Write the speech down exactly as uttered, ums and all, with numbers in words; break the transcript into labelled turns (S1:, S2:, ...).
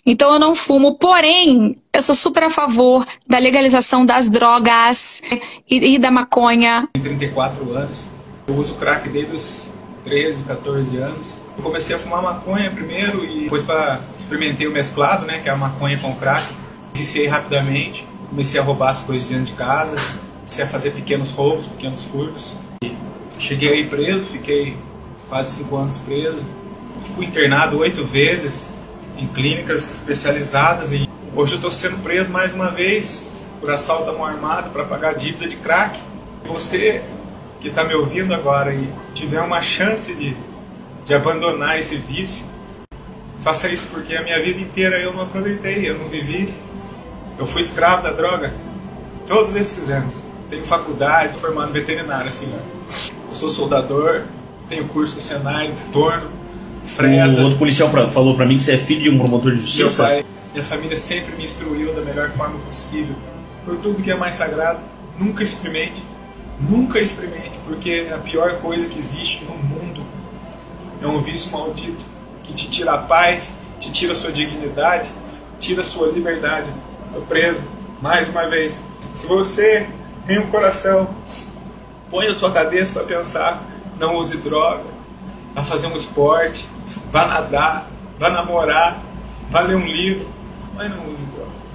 S1: Então eu não fumo, porém, eu sou super a favor da legalização das drogas e, e da maconha.
S2: Tenho trinta e quatro anos, eu uso crack desde os treze, quatorze anos. Eu comecei a fumar maconha primeiro e depois para experimentei o mesclado, né, que é a maconha com crack. Viciei rapidamente, comecei a roubar as coisas dentro de casa, comecei a fazer pequenos roubos, pequenos furtos. E cheguei aí preso, fiquei quase cinco anos preso. Fui internado oito vezes em clínicas especializadas e hoje eu estou sendo preso mais uma vez por assalto à mão armada para pagar dívida de crack. Você que está me ouvindo agora e tiver uma chance de, de abandonar esse vício, faça isso, porque a minha vida inteira eu não aproveitei, eu não vivi. Eu fui escravo da droga todos esses anos. Tenho faculdade, formado veterinário, assim, né? Eu sou soldador, tenho curso no Senai, torno, fresa.
S3: O outro policial pra, falou pra mim que você é filho de um promotor de justiça.
S2: Meu pai, minha família sempre me instruiu da melhor forma possível. Por tudo que é mais sagrado, nunca experimente. Nunca experimente, porque a pior coisa que existe no mundo é um vício maldito que te tira a paz, te tira a sua dignidade, tira a sua liberdade. Estou preso, mais uma vez. Se você tem um coração, põe a sua cabeça para pensar, não use droga, vá fazer um esporte, vá nadar, vá namorar, vá ler um livro, mas não use droga.